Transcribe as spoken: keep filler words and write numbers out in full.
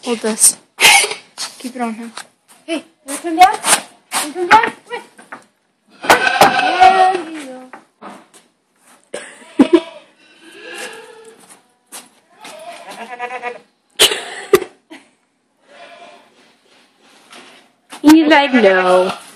Hold this. Keep it on him. Hey, you want to come down? You come down? Come on. There you go. He's like, no.